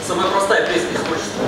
Самая простая песня из творчества.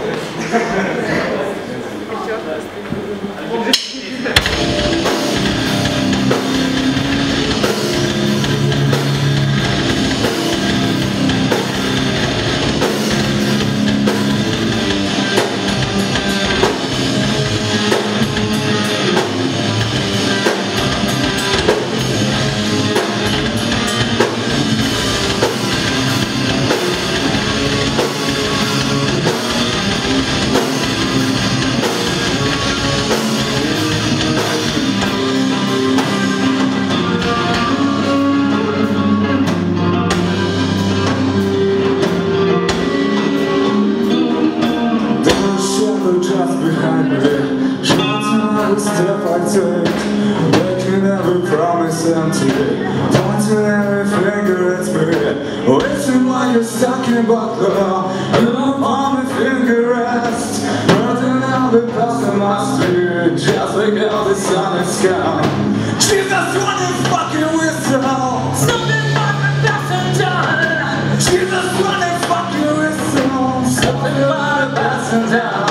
Just behind me, trying to step I take, breaking every promise empty, pointing every finger at me, wishing like you're stuck in buckler, and I'm on the finger rest, burning out the past of my spirit, just because the sun is gone. Jesus, what you fucking whistle, something like the passing down. Jesus, what you fucking whistle, something like the passing down.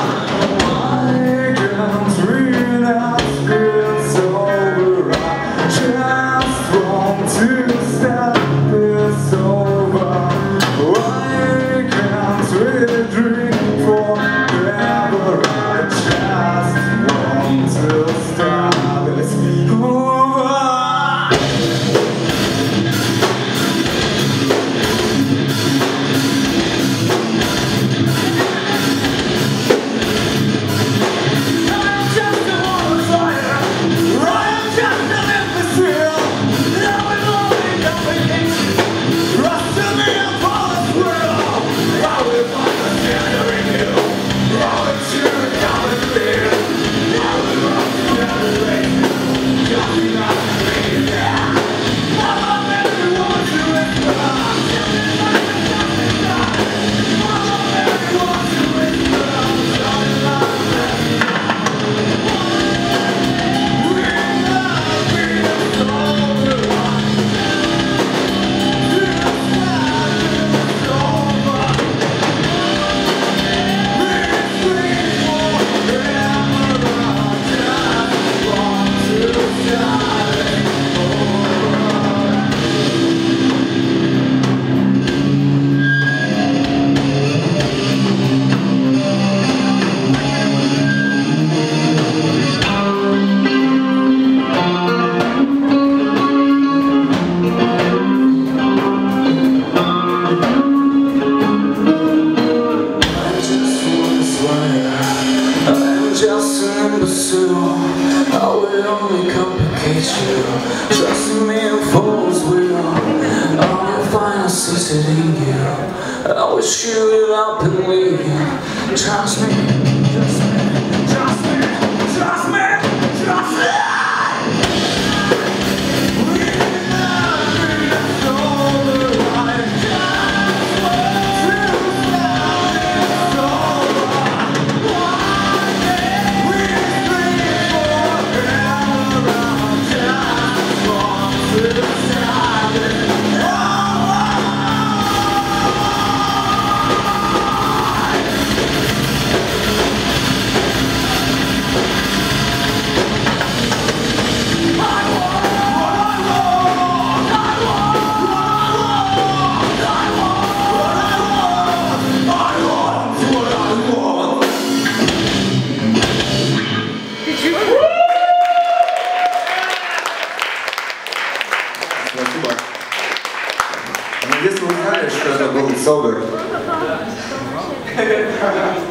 Just an imbecile, I will only complicate you. Trusting me and fool's will, I will find a secret in you. I wish you would up and leave. Trust me, trust me, trust me, trust me, trust me. Спасибо. Надеюсь, вы узнали, что это был Собер.